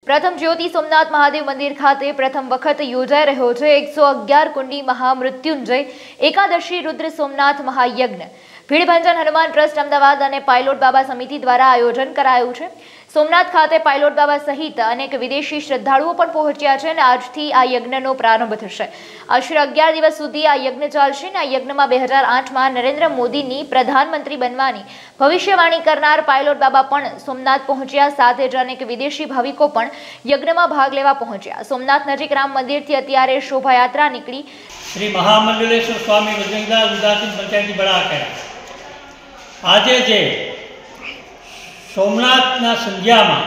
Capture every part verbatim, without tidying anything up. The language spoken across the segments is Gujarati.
પ્રથમ જ્યોતિ સોમનાથ મહાદેવ મંદિર ખાતે પ્રથમ વખત યોજાઈ રહ્યો છે એકસો અગિયાર કુંડી મહામૃત્યુંજય એકાદશી રુદ્ર સોમનાથ મહાયજ્ઞ ભીડભંજન હનુમાન ટ્રસ્ટ અમદાવાદ અને પાયલોટ બાબા સમિતિ દ્વારા આયોજન કરાયું છે। સોમનાથ ખાતે પાયલોટ બાબા સહિત અનેક વિદેશી શ્રદ્ધાળુઓ પણ પહોંચ્યા છે અને આજથી આ યજ્ઞનો પ્રારંભ થશે। આશરે અગિયાર દિવસ સુધી આ યજ્ઞ ચાલશે અને આ યજ્ઞમાં બે હજાર આઠમાં નરેન્દ્ર મોદીની પ્રધાનમંત્રી બનવાની ભવિષ્યવાણી કરનાર પાયલોટ બાબા પણ સોમનાથ પહોંચ્યા, સાથે જ અનેક વિદેશી ભાવિકો પણ યજ્ઞમાં ભાગ લેવા પહોંચ્યા। સોમનાથ નજીક રામ મંદિરથી અત્યારે શોભાયાત્રા નીકળી શ્રી મહામંડલેશ્વર સ્વામી વજ્રંગદાસ ઉદાસીન પંચાયતી બળા કર્યા। આજે જે સોમનાથના સંધ્યામાં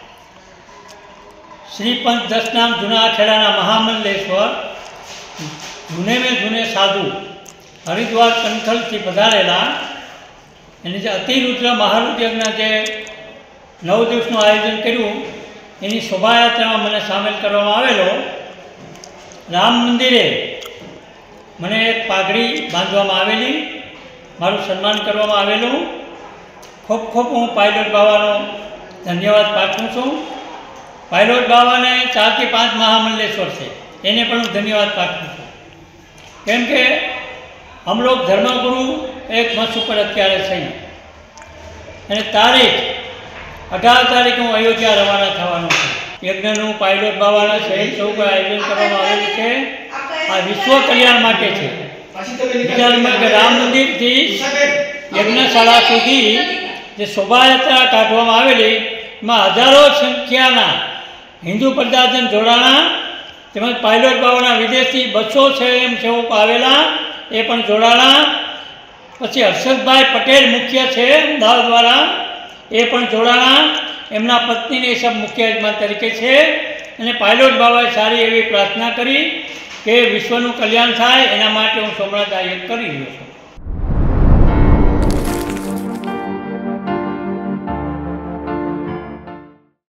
શ્રી પંચ દસનામ જૂના ખેડાના મહામંડલેશ્વર જૂને મેં જૂને સાધુ હરિદ્વાર કંથલથી પધારેલા એની જે અતિરુદ્ર મહારુદ્રયજ્ઞ જે નવ દિવસનું આયોજન કર્યું એની શોભાયાત્રામાં મને સામેલ કરવામાં આવેલો। રામ મંદિરે મને એક પાઘડી બાંધવામાં આવેલી, મારું સન્માન કરવામાં આવેલું। ખૂબ ખૂબ હું પાયલોટ બાવાનો ધન્યવાદ પાઠવું છું। પાયલોટ બાવાને ચારથી પાંચ મહામંડલેશ્વર છે એને પણ હું ધન્યવાદ પાઠવું છું, કેમ કે હમ લોગ ધર્મગુરુ એક મંચ ઉપર અત્યારે છે અને તારીખ અઢાર તારીખ હું અયોધ્યા રવાના થવાનું છું। યજ્ઞનું પાયલોટ બાવાના સહિત સૌ કોઈ આયોજન કરવામાં આવેલું છે। આ વિશ્વ કલ્યાણ માટે છે। બીજા નંબર કે રામ મંદિરથી યજ્ઞશાળા સુધી જે શોભાયાત્રા કાઢવામાં આવેલી એમાં હજારો સંખ્યાના હિન્દુ પ્રજાજન જોડાણા, તેમજ પાયલોટ બાવાના વિદેશી બસો સ્વયંસેવકો આવેલા એ પણ જોડાણા। પછી હર્ષદભાઈ પટેલ મુખ્ય છે અમદાવાદવાળા એ પણ જોડાણા, એમના પત્નીને એ સબ મુખ્ય યજમાન તરીકે છે। અને પાયલોટ બાબાએ સારી એવી પ્રાર્થના કરી કે વિશ્વનું કલ્યાણ થાય એના માટે હું સોમનાથ આ યજ્ઞ કરી રહ્યો છું।